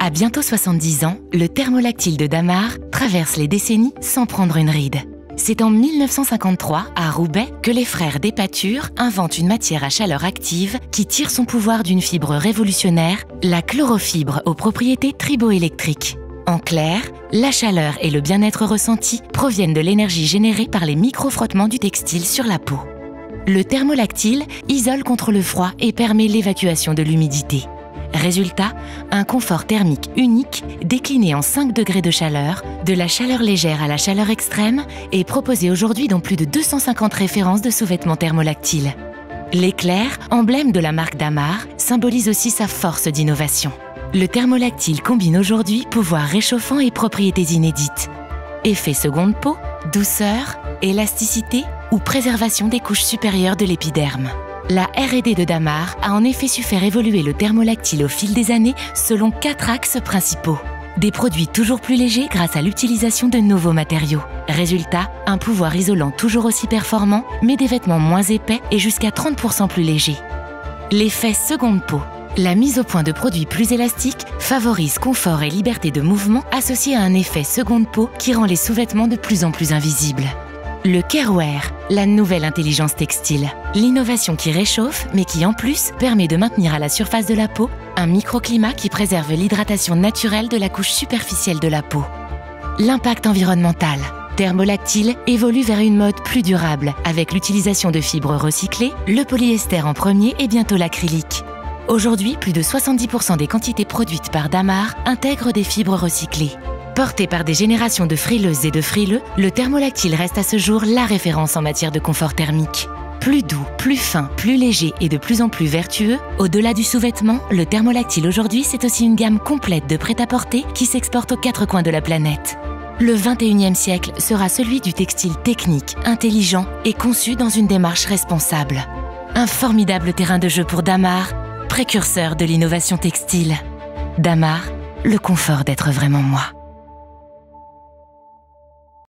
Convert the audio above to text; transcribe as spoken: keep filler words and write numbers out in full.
À bientôt soixante-dix ans, le thermolactyle de Damar traverse les décennies sans prendre une ride. C'est en mille neuf cent cinquante-trois, à Roubaix, que les frères Despature inventent une matière à chaleur active qui tire son pouvoir d'une fibre révolutionnaire, la chlorofibre aux propriétés triboélectriques. En clair, la chaleur et le bien-être ressenti proviennent de l'énergie générée par les micro-frottements du textile sur la peau. Le thermolactyle isole contre le froid et permet l'évacuation de l'humidité. Résultat, un confort thermique unique décliné en cinq degrés de chaleur, de la chaleur légère à la chaleur extrême, est proposé aujourd'hui dans plus de deux cent cinquante références de sous-vêtements thermolactyles. L'éclair, emblème de la marque Damar, symbolise aussi sa force d'innovation. Le thermolactyle combine aujourd'hui pouvoir réchauffant et propriétés inédites. Effet seconde peau, douceur, élasticité ou préservation des couches supérieures de l'épiderme. La R et D de Damar a en effet su faire évoluer le thermolactyle au fil des années selon quatre axes principaux. Des produits toujours plus légers grâce à l'utilisation de nouveaux matériaux. Résultat, un pouvoir isolant toujours aussi performant, mais des vêtements moins épais et jusqu'à trente pour cent plus légers. L'effet seconde peau. La mise au point de produits plus élastiques favorise confort et liberté de mouvement associé à un effet seconde peau qui rend les sous-vêtements de plus en plus invisibles. Le Carewear, la nouvelle intelligence textile. L'innovation qui réchauffe, mais qui en plus permet de maintenir à la surface de la peau un microclimat qui préserve l'hydratation naturelle de la couche superficielle de la peau. L'impact environnemental. Thermolactyle évolue vers une mode plus durable, avec l'utilisation de fibres recyclées, le polyester en premier et bientôt l'acrylique. Aujourd'hui, plus de soixante-dix pour cent des quantités produites par Damar intègrent des fibres recyclées. Porté par des générations de frileuses et de frileux, le thermolactyle reste à ce jour la référence en matière de confort thermique. Plus doux, plus fin, plus léger et de plus en plus vertueux, au-delà du sous-vêtement, le thermolactyle aujourd'hui c'est aussi une gamme complète de prêt-à-porter qui s'exporte aux quatre coins de la planète. Le vingt et unième siècle sera celui du textile technique, intelligent et conçu dans une démarche responsable. Un formidable terrain de jeu pour Damar, précurseur de l'innovation textile. Damar, le confort d'être vraiment moi.